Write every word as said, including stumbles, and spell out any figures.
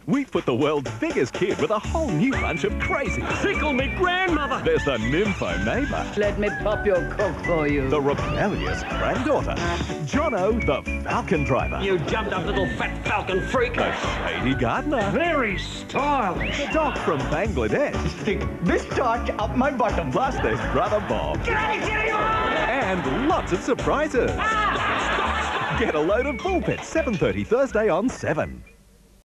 We've put the world's biggest kid with a whole new bunch of crazy. Tickle me grandmother! There's the nympho neighbour. Let me pop your coke for you. The rebellious granddaughter. Jono, the falcon driver. You jumped up little fat falcon freak. The shady gardener. Very stylish. The doc from Bangladesh. Stick this torch up my bottom. Plus there's Brother Bob. Get out of here, And lots of surprises. Ah! Get a load of Bullpitt, seven thirty Thursday on seven.